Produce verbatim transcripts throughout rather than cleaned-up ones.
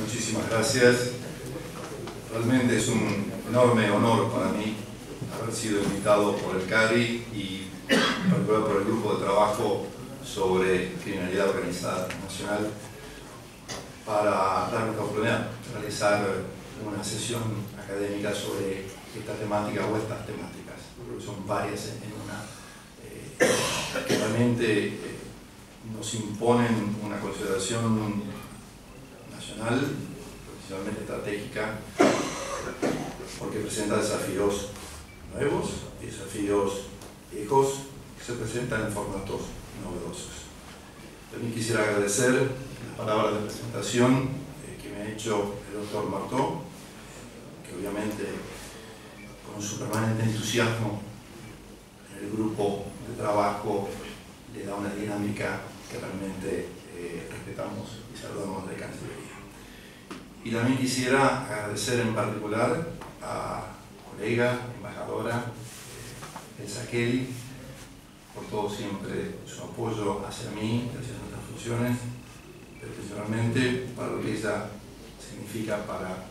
Muchísimas gracias. Realmente es un enorme honor para mí haber sido invitado por el CARI y en particular por el grupo de trabajo sobre criminalidad organizada nacional para darme la oportunidad de realizar una sesión académica sobre esta temática o estas temáticas. Creo que son varias en una, eh, que realmente eh, nos imponen una consideración nacional, principalmente estratégica, porque presenta desafíos nuevos y desafíos viejos que se presentan en formatos novedosos. También quisiera agradecer las palabras de presentación eh, que me ha hecho el doctor Martó, que obviamente con su permanente entusiasmo en el grupo de trabajo le da una dinámica que realmente eh, respetamos y saludamos de Cancillería. Y también quisiera agradecer en particular a colega, embajadora eh, Elsa Kelly, por todo siempre su apoyo hacia mí, hacia nuestras funciones, pero principalmente para lo que ella significa para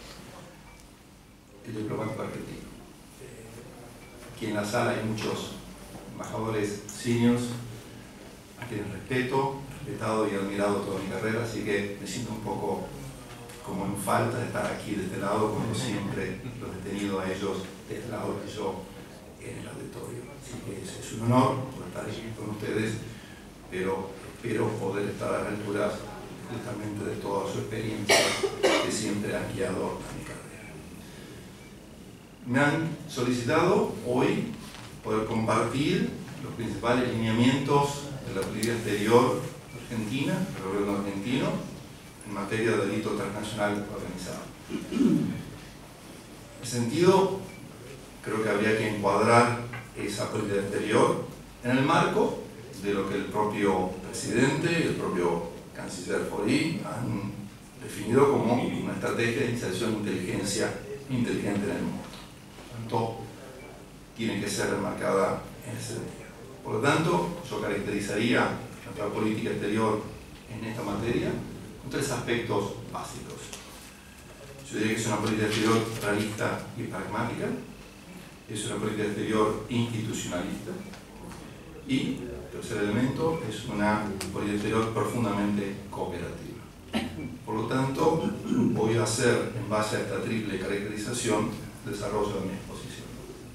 el diplomático argentino. Eh, aquí en la sala hay muchos embajadores seniors a quienes respeto, respetado y admirado toda mi carrera, así que me siento un poco como en falta de estar aquí de este lado, como siempre los he tenido a ellos de este lado que yo en el auditorio. Así que es, es un honor poder estar aquí con ustedes, pero espero poder estar a la altura justamente de toda su experiencia que siempre han guiado a mi carrera. Me han solicitado hoy poder compartir los principales lineamientos de la política exterior argentina, del gobierno argentino, en materia de delito transnacional organizado. En ese sentido, creo que habría que encuadrar esa política exterior en el marco de lo que el propio presidente y el propio canciller Fori han definido como una estrategia de inserción de inteligencia inteligente en el mundo. Por tanto, tiene que ser enmarcada en ese sentido. Por lo tanto, yo caracterizaría nuestra política exterior en esta materia con tres aspectos básicos. Yo diría que es una política exterior realista y pragmática, es una política exterior institucionalista y, tercer elemento, es una política exterior profundamente cooperativa. Por lo tanto, voy a hacer, en base a esta triple caracterización, el desarrollo de mi exposición.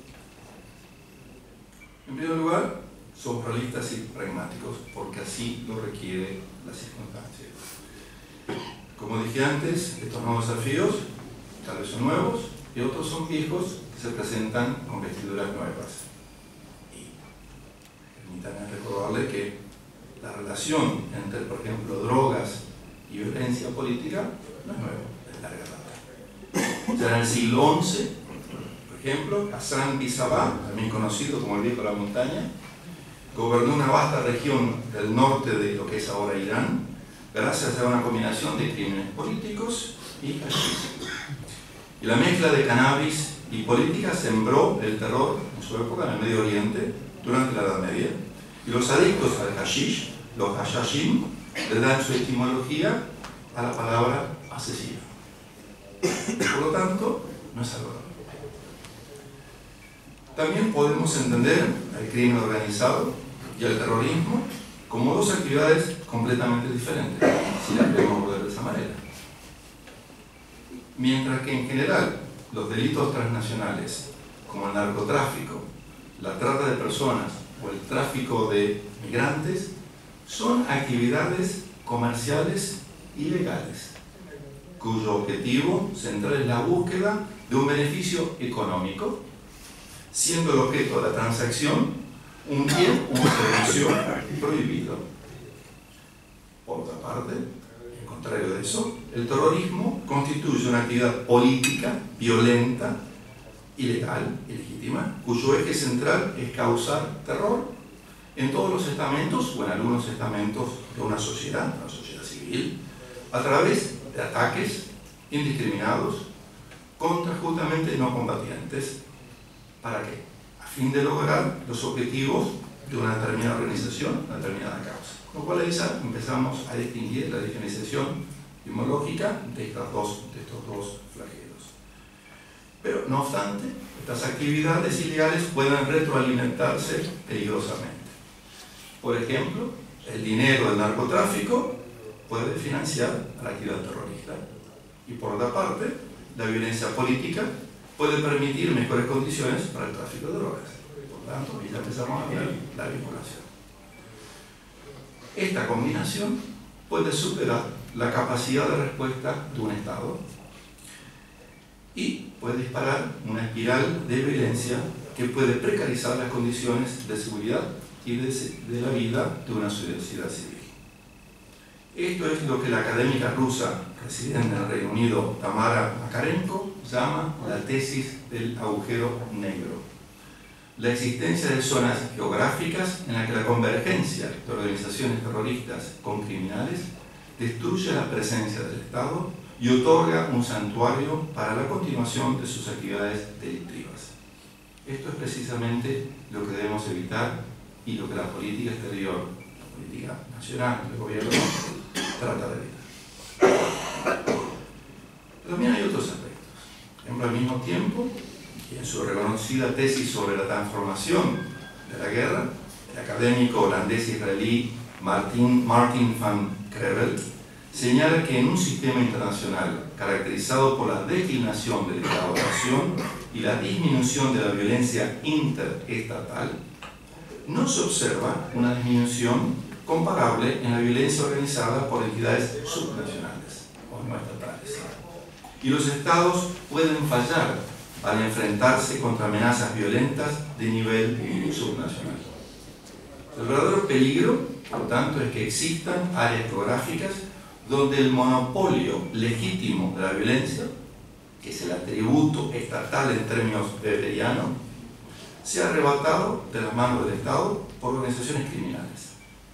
En primer lugar, somos realistas y pragmáticos porque así lo requiere la circunstancia. Como dije antes, estos nuevos desafíos tal vez son nuevos y otros son viejos que se presentan con vestiduras nuevas. Y permítanme recordarle que la relación entre, por ejemplo, drogas y violencia política no es nueva, es larga data. Ya en el siglo once, por ejemplo, Hassan Bisabá, también conocido como el viejo de la montaña, gobernó una vasta región del norte de lo que es ahora Irán, gracias a una combinación de crímenes políticos y hashish. Y la mezcla de cannabis y política sembró el terror en su época en el Medio Oriente durante la Edad Media. Y los adictos al hashish, los hashashim, le dan su etimología a la palabra asesino. Por lo tanto, no es algo nuevo. También podemos entender al crimen organizado y al terrorismo como dos actividades completamente diferentes, si las queremos ver de esa manera. Mientras que en general los delitos transnacionales, como el narcotráfico, la trata de personas o el tráfico de migrantes, son actividades comerciales ilegales, cuyo objetivo central es la búsqueda de un beneficio económico, siendo el objeto de la transacción un bien o un servicio prohibido. Por otra parte, en contrario de eso, el terrorismo constituye una actividad política, violenta, ilegal, ilegítima, cuyo eje central es causar terror en todos los estamentos o en algunos estamentos de una sociedad, una sociedad civil, a través de ataques indiscriminados contra justamente no combatientes. ¿Para qué? A fin de lograr los objetivos de una determinada organización, una determinada causa. Con lo cual ahí empezamos a distinguir la diferenciación epidemiológica de, estas dos, de estos dos flagelos. Pero, no obstante, estas actividades ilegales pueden retroalimentarse peligrosamente. Por ejemplo, el dinero del narcotráfico puede financiar a la actividad terrorista. Y por otra parte, la violencia política puede permitir mejores condiciones para el tráfico de drogas. Por tanto, ya empezamos a ver la vinculación. Esta combinación puede superar la capacidad de respuesta de un Estado y puede disparar una espiral de violencia que puede precarizar las condiciones de seguridad y de, de la vida de una sociedad civil. Esto es lo que la académica rusa residente en el Reino Unido, Tamara Makarenko, llama la tesis del agujero negro. La existencia de zonas geográficas en las que la convergencia de organizaciones terroristas con criminales destruye la presencia del Estado y otorga un santuario para la continuación de sus actividades delictivas. Esto es precisamente lo que debemos evitar y lo que la política exterior, la política nacional del gobierno, trata de evitar. Pero también hay otros aspectos. Por ejemplo, al mismo tiempo, y en su reconocida tesis sobre la transformación de la guerra, el académico holandés-israelí Martin, Martin van Crevel señala que en un sistema internacional caracterizado por la declinación de la colaboración y la disminución de la violencia interestatal, no se observa una disminución comparable en la violencia organizada por entidades subnacionales o no estatales. Y los estados pueden fallar al enfrentarse contra amenazas violentas de nivel subnacional. El verdadero peligro, por lo tanto, es que existan áreas geográficas donde el monopolio legítimo de la violencia, que es el atributo estatal en términos weberianos, sea arrebatado de las manos del Estado por organizaciones criminales.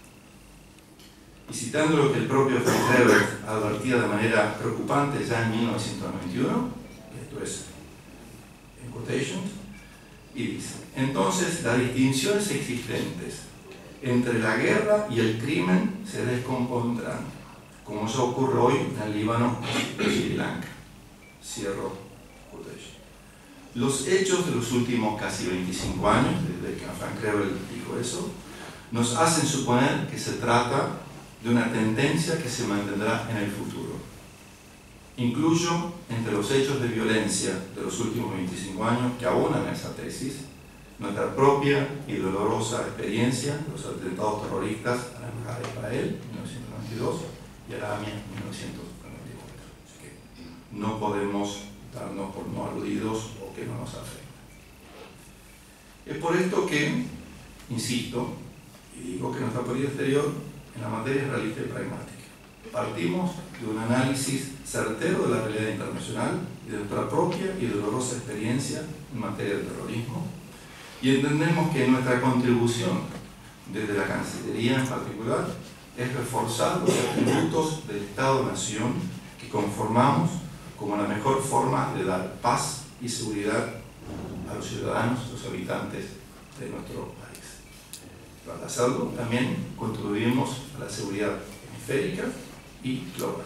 Y citando lo que el propio Van Crevel advertía de manera preocupante ya en mil novecientos noventa y uno, esto es en quotations, y dice: entonces las distinciones existentes entre la guerra y el crimen se descompondrán, como ya ocurre hoy en el Líbano y Sri Lanka. Cierro quotation. Los hechos de los últimos casi veinticinco años, desde que Van Crevel dijo eso, nos hacen suponer que se trata de una tendencia que se mantendrá en el futuro. Incluyo entre los hechos de violencia de los últimos veinticinco años que abonan esa tesis nuestra propia y dolorosa experiencia de los atentados terroristas a la Embajada de Israel en mil novecientos noventa y dos y a la AMIA en mil novecientos noventa y cuatro. Así que no podemos darnos por no aludidos o que no nos afecta. Es por esto que, insisto, y digo que nuestra política exterior en la materia es realista y pragmática. Partimos de un análisis certero de la realidad internacional y de nuestra propia y dolorosa experiencia en materia de terrorismo, y entendemos que nuestra contribución, desde la Cancillería en particular, es reforzar los atributos del Estado-Nación que conformamos como la mejor forma de dar paz y seguridad a los ciudadanos, los habitantes de nuestro país. Para hacerlo, también contribuimos a la seguridad hemisférica y global.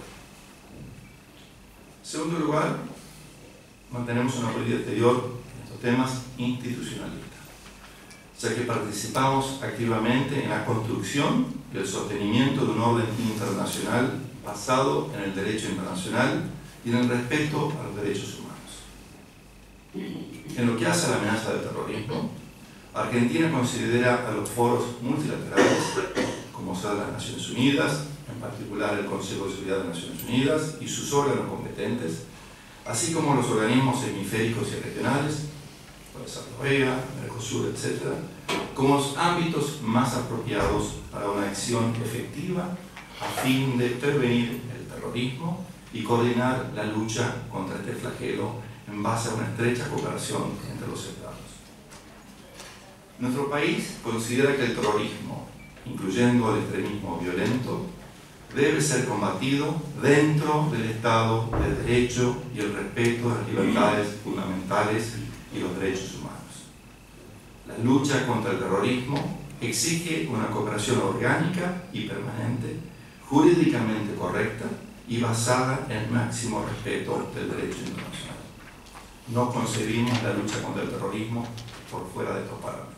En segundo lugar, mantenemos una política exterior en estos temas institucionalista, ya que participamos activamente en la construcción y el sostenimiento de un orden internacional basado en el derecho internacional y en el respeto a los derechos humanos. En lo que hace a la amenaza del terrorismo, Argentina considera a los foros multilaterales, como son las Naciones Unidas, en particular el Consejo de Seguridad de Naciones Unidas y sus órganos competentes, así como los organismos hemisféricos y regionales, puede ser la OEA, Mercosur, etcétera, como los ámbitos más apropiados para una acción efectiva a fin de prevenir el terrorismo y coordinar la lucha contra este flagelo en base a una estrecha cooperación entre los Estados. Nuestro país considera que el terrorismo, incluyendo el extremismo violento, debe ser combatido dentro del Estado de Derecho y el respeto a las libertades fundamentales y los derechos humanos. La lucha contra el terrorismo exige una cooperación orgánica y permanente, jurídicamente correcta y basada en el máximo respeto del derecho internacional. No concebimos la lucha contra el terrorismo por fuera de estos parámetros.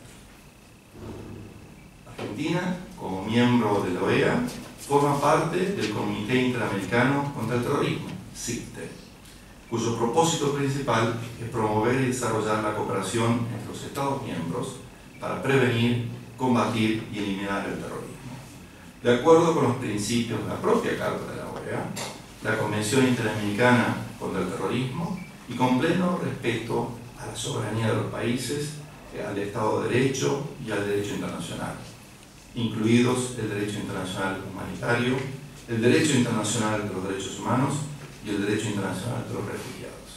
Argentina, como miembro de la O E A, forma parte del Comité Interamericano contra el Terrorismo, CICTE, cuyo propósito principal es promover y desarrollar la cooperación entre los Estados miembros para prevenir, combatir y eliminar el terrorismo. De acuerdo con los principios de la propia Carta de la O E A, la Convención Interamericana contra el Terrorismo, y con pleno respeto a la soberanía de los países, al Estado de Derecho y al derecho internacional, incluidos el derecho internacional humanitario, el derecho internacional de los derechos humanos y el derecho internacional de los refugiados.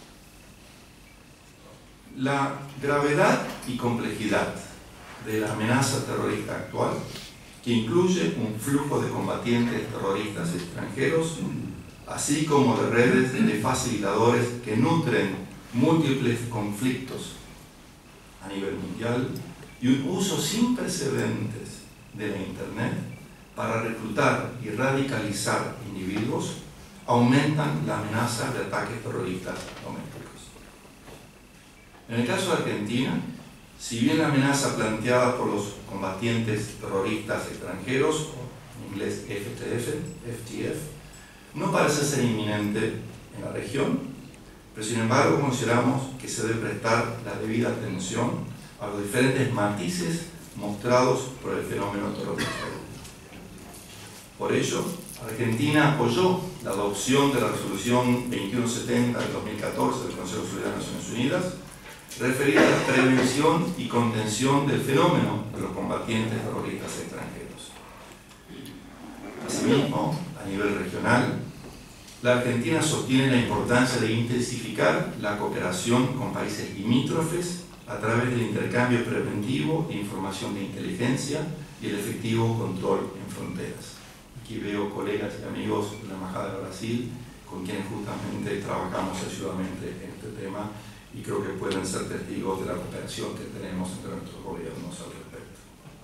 La gravedad y complejidad de la amenaza terrorista actual, que incluye un flujo de combatientes terroristas extranjeros, así como de redes de facilitadores que nutren múltiples conflictos a nivel mundial, y un uso sin precedentes de la Internet para reclutar y radicalizar individuos, aumentan la amenaza de ataques terroristas domésticos. En el caso de Argentina, si bien la amenaza planteada por los combatientes terroristas extranjeros, en inglés F T F, F T F, no parece ser inminente en la región, pero sin embargo consideramos que se debe prestar la debida atención a los diferentes matices mostrados por el fenómeno terrorista. Por ello, Argentina apoyó la adopción de la resolución veintiuno setenta del dos mil catorce del Consejo de Seguridad de Naciones Unidas, referida a la prevención y contención del fenómeno de los combatientes terroristas extranjeros. Asimismo, a nivel regional, la Argentina sostiene la importancia de intensificar la cooperación con países limítrofes a través del intercambio preventivo de información de inteligencia y el efectivo control en fronteras. Aquí veo colegas y amigos de la Embajada de Brasil con quienes justamente trabajamos asiduamente en este tema y creo que pueden ser testigos de la cooperación que tenemos entre nuestros gobiernos al respecto.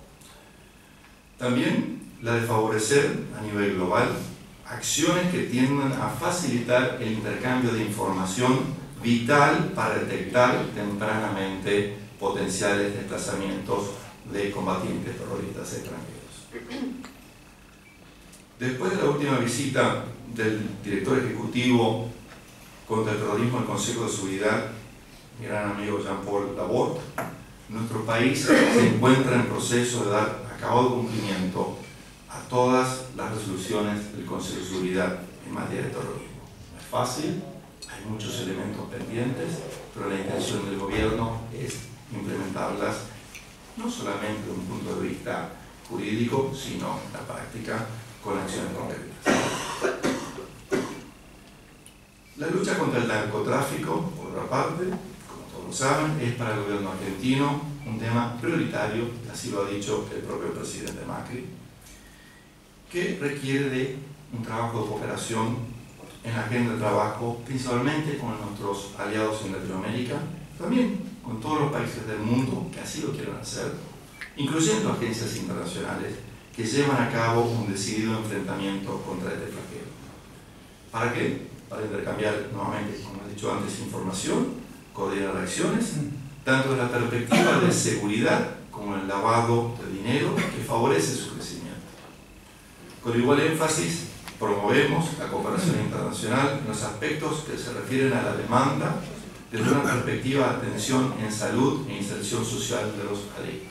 También la de favorecer a nivel global acciones que tiendan a facilitar el intercambio de información vital para detectar tempranamente potenciales desplazamientos de combatientes terroristas extranjeros. Después de la última visita del director ejecutivo contra el terrorismo del Consejo de Seguridad, mi gran amigo Jean-Paul Laborde, nuestro país se encuentra en proceso de dar acabado cumplimiento a todas las resoluciones del Consejo de Seguridad en materia de terrorismo. No es fácil, hay muchos elementos pendientes, pero la intención del gobierno es implementarlas no solamente desde un punto de vista jurídico, sino en la práctica con acciones concretas. La lucha contra el narcotráfico, por otra parte, como todos saben, es para el gobierno argentino un tema prioritario, así lo ha dicho el propio presidente Macri, que requiere de un trabajo de cooperación en la agenda de trabajo, principalmente con nuestros aliados en Latinoamérica, también con todos los países del mundo que así lo quieran hacer, incluyendo agencias internacionales que llevan a cabo un decidido enfrentamiento contra este flagelo. ¿Para qué? Para intercambiar nuevamente, como he dicho antes, información, coordinar acciones, tanto desde la perspectiva de seguridad como el lavado de dinero que favorece su crecimiento. Con igual énfasis, promovemos la cooperación internacional en los aspectos que se refieren a la demanda desde una perspectiva de atención en salud e inserción social de los adictos.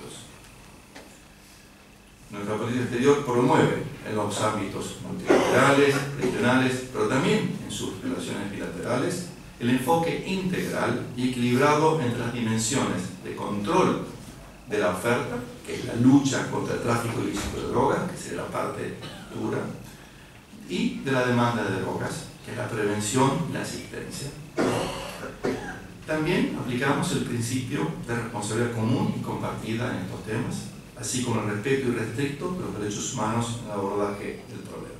Nuestra política exterior promueve en los ámbitos multilaterales, regionales, pero también en sus relaciones bilaterales, el enfoque integral y equilibrado entre las dimensiones de control de la oferta, que es la lucha contra el tráfico ilícito de drogas, que sería la parte dura, y de la demanda de drogas, que es la prevención y la asistencia. También aplicamos el principio de responsabilidad común y compartida en estos temas, así como el respeto irrestricto de los derechos humanos en el abordaje del problema.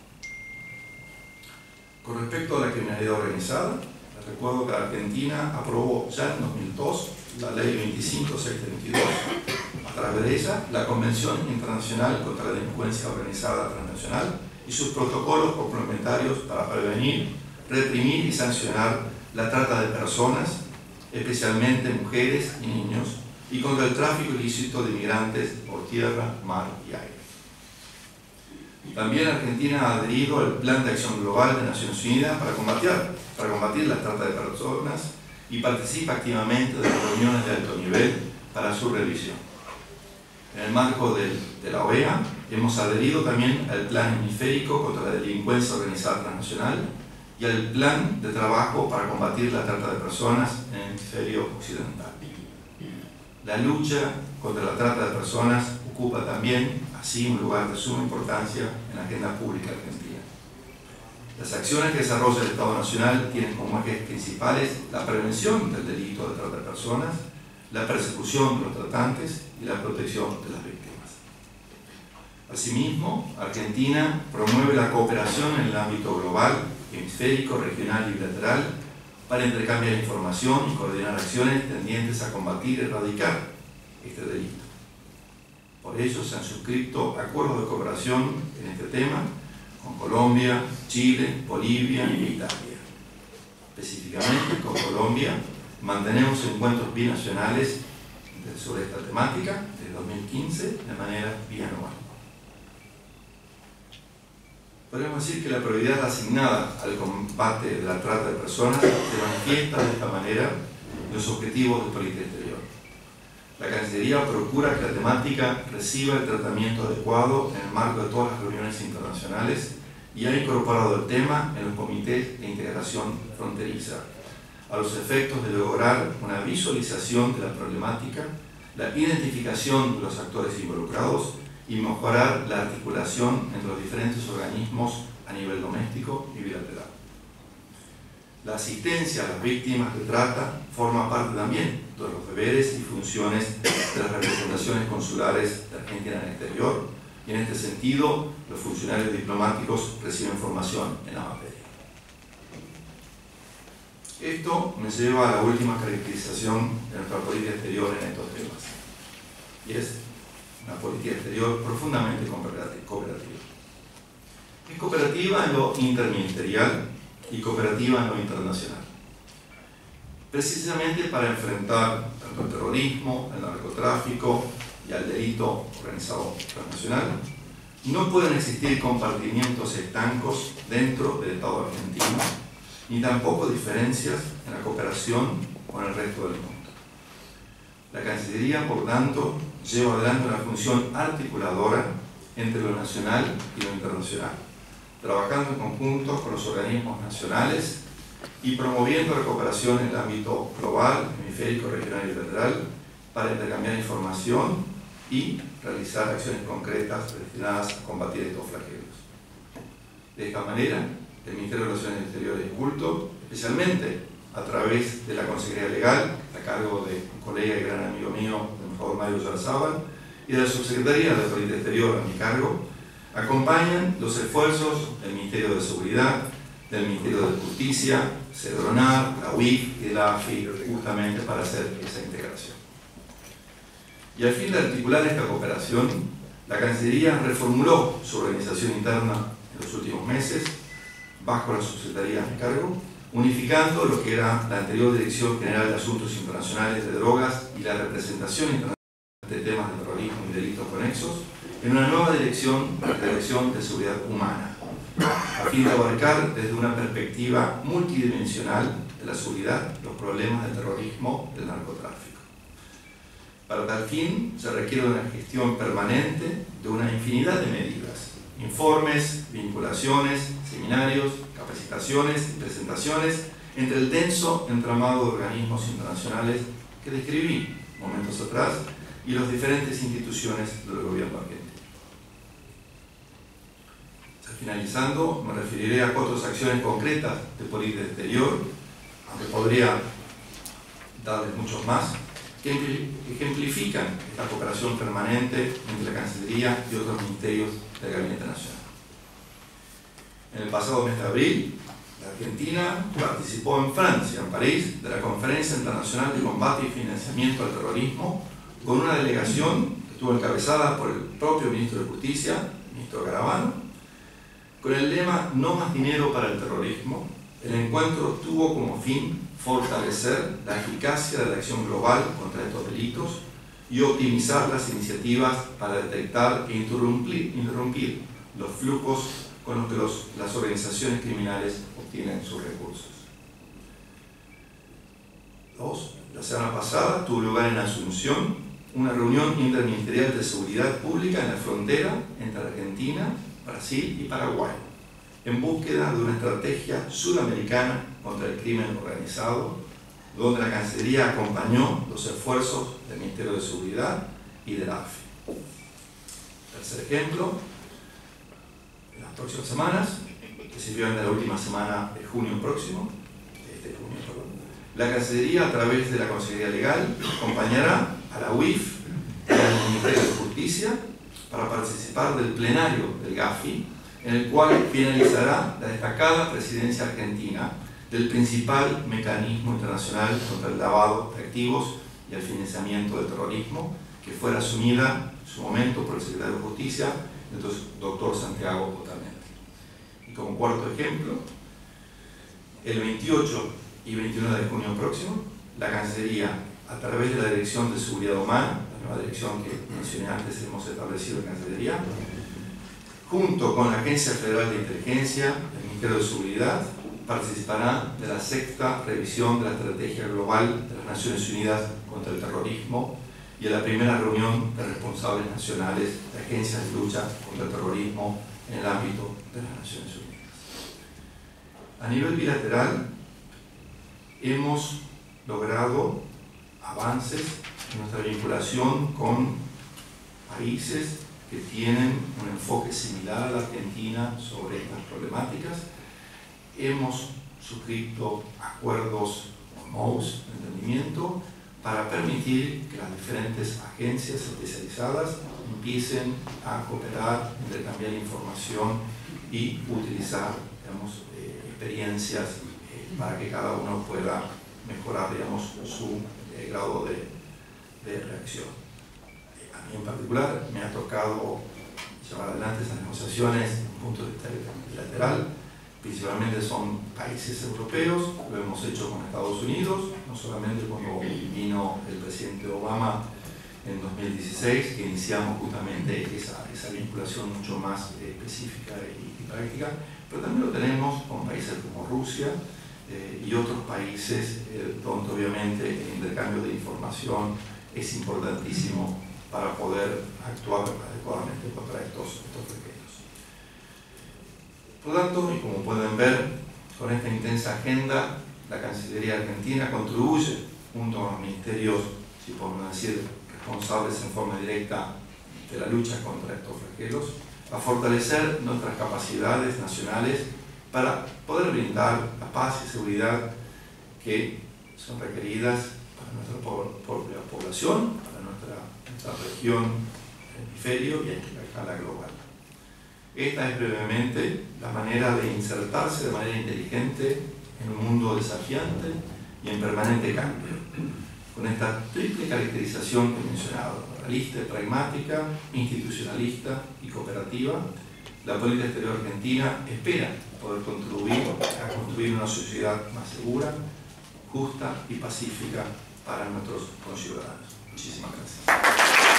Con respecto a la criminalidad organizada, les recuerdo que Argentina aprobó ya en dos mil dos la ley veinticinco mil seiscientos treinta y dos. A través de ella, la Convención Internacional contra la Delincuencia Organizada Transnacional y sus protocolos complementarios para prevenir, reprimir y sancionar la trata de personas, especialmente mujeres y niños, y contra el tráfico ilícito de migrantes por tierra, mar y aire. También Argentina ha adherido al Plan de Acción Global de Naciones Unidas para combatir, para combatir la trata de personas y participa activamente de las reuniones de alto nivel para su revisión. En el marco del, de la O E A, hemos adherido también al Plan Hemisférico contra la Delincuencia Organizada Transnacional y al Plan de Trabajo para combatir la trata de personas en el hemisferio occidental. La lucha contra la trata de personas ocupa también, así, un lugar de suma importancia en la agenda pública argentina. Las acciones que desarrolla el Estado Nacional tienen como ejes principales la prevención del delito de trata de personas, la persecución de los tratantes y la protección de las víctimas. Asimismo, Argentina promueve la cooperación en el ámbito global, hemisférico, regional y bilateral para intercambiar información y coordinar acciones tendientes a combatir y erradicar este delito. Por ello se han suscrito acuerdos de cooperación en este tema con Colombia, Chile, Bolivia y Italia. Específicamente con Colombia mantenemos encuentros binacionales sobre esta temática desde dos mil quince de manera bianual. Podemos decir que la prioridad asignada al combate de la trata de personas se manifiesta de esta manera en los objetivos de política exterior. La Cancillería procura que la temática reciba el tratamiento adecuado en el marco de todas las reuniones internacionales y ha incorporado el tema en los comités de integración fronteriza, a los efectos de lograr una visualización de la problemática, la identificación de los actores involucrados y mejorar la articulación entre los diferentes organismos a nivel doméstico y bilateral. La asistencia a las víctimas de trata forma parte también de los deberes y funciones de las representaciones consulares de Argentina en el exterior, y en este sentido los funcionarios diplomáticos reciben formación en la materia. Esto me lleva a la última caracterización de nuestra política exterior en estos temas, y es una política exterior profundamente cooperativa. Es cooperativa en lo interministerial y cooperativa en lo internacional, precisamente para enfrentar tanto el terrorismo, el narcotráfico y al delito organizado transnacional. No pueden existir compartimientos estancos dentro del Estado argentino, ni tampoco diferencias en la cooperación con el resto del mundo. La Cancillería, por tanto, lleva adelante una función articuladora entre lo nacional y lo internacional, trabajando en conjunto con los organismos nacionales y promoviendo la cooperación en el ámbito global, hemisférico, regional y bilateral para intercambiar información y realizar acciones concretas destinadas a combatir estos flagelos. De esta manera, el Ministerio de Relaciones Exteriores y Culto, especialmente a través de la Consejería Legal, a cargo de un colega y gran amigo mío, el embajador Mario Yarzábal, y de la Subsecretaría de Política Exterior a mi cargo, acompañan los esfuerzos del Ministerio de Seguridad, del Ministerio de Justicia, CEDRONAR, la U I F y de la A F I, justamente para hacer esa integración. Y al fin de articular esta cooperación, la Cancillería reformuló su organización interna en los últimos meses, bajo la Subsecretaría a mi cargo, unificando lo que era la anterior Dirección General de Asuntos Internacionales de Drogas y la representación internacional de temas de terrorismo y delitos conexos, en una nueva dirección, la Dirección de Seguridad Humana, a fin de abarcar desde una perspectiva multidimensional de la seguridad los problemas del terrorismo y del narcotráfico. Para tal fin se requiere una gestión permanente de una infinidad de medidas, informes, vinculaciones, seminarios, capacitaciones y presentaciones entre el denso entramado de organismos internacionales que describí momentos atrás y las diferentes instituciones del gobierno argentino. Finalizando, me referiré a cuatro acciones concretas de política exterior, aunque podría darles muchos más, que ejemplifican esta cooperación permanente entre la Cancillería y otros ministerios del Gabinete Nacional. En el pasado mes de abril, la Argentina participó en Francia, en París, de la Conferencia Internacional de Combate y Financiamiento al Terrorismo, con una delegación que estuvo encabezada por el propio Ministro de Justicia, el Ministro Garabano, Con el lema "No más dinero para el terrorismo", el encuentro tuvo como fin fortalecer la eficacia de la acción global contra estos delitos y optimizar las iniciativas para detectar e interrumpir, interrumpir los flujos con los que los, las organizaciones criminales obtienen sus recursos. Dos, la semana pasada tuvo lugar en Asunción una reunión interministerial de seguridad pública en la frontera entre Argentina, Brasil y Paraguay, en búsqueda de una estrategia sudamericana contra el crimen organizado, donde la Cancillería acompañó los esfuerzos del Ministerio de Seguridad y del A F I. Tercer ejemplo, en las próximas semanas, que se vio en la última semana de junio próximo, este junio, perdón, la Cancillería, a través de la Consejería Legal, acompañará a la U I F y al Ministerio de Justicia para participar del plenario del GAFI, en el cual finalizará la destacada presidencia argentina del principal mecanismo internacional contra el lavado de activos y el financiamiento del terrorismo, que fuera asumida en su momento por el secretario de Justicia, el doctor Santiago Otamendi. Y como cuarto ejemplo, el veintiocho y veintiuno de junio próximo, la Cancillería, a través de la Dirección de Seguridad Humana, la nueva dirección que mencioné antes, hemos establecido en Cancillería, junto con la Agencia Federal de Inteligencia, el Ministerio de Seguridad, participará de la sexta revisión de la Estrategia Global de las Naciones Unidas contra el Terrorismo y de la primera reunión de responsables nacionales de agencias de lucha contra el terrorismo en el ámbito de las Naciones Unidas. A nivel bilateral, hemos logrado avances en nuestra vinculación con países que tienen un enfoque similar a la Argentina sobre estas problemáticas. Hemos suscrito acuerdos con M O U S de entendimiento para permitir que las diferentes agencias especializadas empiecen a cooperar, intercambiar información y utilizar, digamos, eh, experiencias eh, para que cada uno pueda mejorar, digamos, su eh, grado de, de reacción. Eh, a mí en particular me ha tocado llevar adelante esas negociaciones desde un punto de vista bilateral. Principalmente son países europeos, lo hemos hecho con Estados Unidos, no solamente cuando vino el presidente Obama en dos mil dieciséis, que iniciamos justamente esa, esa vinculación mucho más eh, específica y, y práctica, pero también lo tenemos con países como Rusia eh, y otros países eh, donde obviamente el intercambio de información es importantísimo para poder actuar adecuadamente contra estos, estos pequeños. Por lo tanto, y como pueden ver, con esta intensa agenda, la Cancillería Argentina contribuye, junto con los ministerios, si podemos decir, responsables en forma directa de la lucha contra estos flagelos, a fortalecer nuestras capacidades nacionales para poder brindar la paz y seguridad que son requeridas para nuestra propia población, para nuestra, nuestra región, hemisferio y a escala global. Esta es brevemente la manera de insertarse de manera inteligente en un mundo desafiante y en permanente cambio. Con esta triple caracterización que he mencionado, realista, pragmática, institucionalista y cooperativa, la política exterior argentina espera poder contribuir a construir una sociedad más segura, justa y pacífica para nuestros conciudadanos. Muchísimas gracias.